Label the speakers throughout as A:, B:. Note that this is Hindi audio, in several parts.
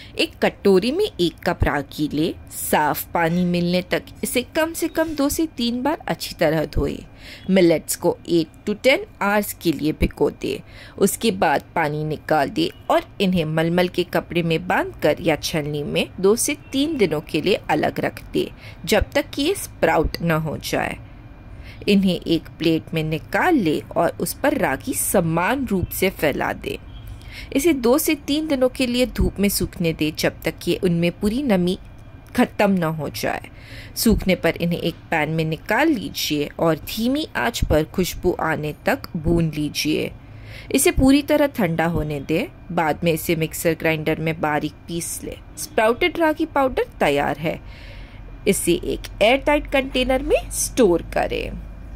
A: एक कटोरी में 1 कप रागी ले। साफ पानी मिलने तक इसे कम से कम 2 से 3 बार अच्छी तरह धोए। मिलेट्स को 8 to 10 आवर्स के लिए भिगो दे। उसके बाद पानी निकाल दे और इन्हें मलमल के कपड़े में बांधकर या छलनी में 2 से 3 दिनों के लिए अलग रख दे, जब तक कि ये स्प्राउट न हो जाए। इन्हें एक प्लेट में निकाल ले और उस पर रागी समान रूप से फैला दे। इसे 2 से 3 दिनों के लिए धूप में सूखने दे, जब तक कि उनमें पूरी नमी खत्म न हो जाए। सूखने पर इन्हें एक पैन में निकाल लीजिए और धीमी आंच पर खुशबू आने तक भून लीजिए। इसे पूरी तरह ठंडा होने दे। बाद में इसे मिक्सर ग्राइंडर में बारीक पीस ले। स्प्राउटेड रागी पाउडर तैयार है। इसे एक एयर टाइट कंटेनर में स्टोर करें।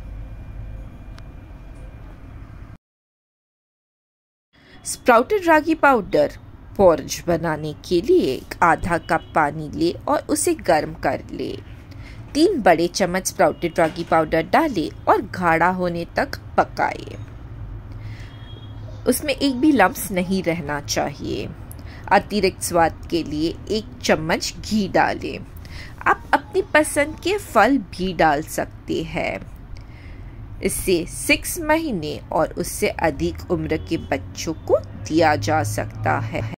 A: स्प्राउटेड रागी पाउडर पोर्ज बनाने के लिए आधा कप पानी ले और उसे गर्म कर ले। 3 बड़े चम्मच स्प्राउटेड रागी पाउडर डालें और गाढ़ा होने तक पकाएं। उसमें एक भी लम्स नहीं रहना चाहिए। अतिरिक्त स्वाद के लिए 1 चम्मच घी डालें। आप अपनी पसंद के फल भी डाल सकते हैं। इसे 6 महीने और उससे अधिक उम्र के बच्चों को दिया जा सकता है।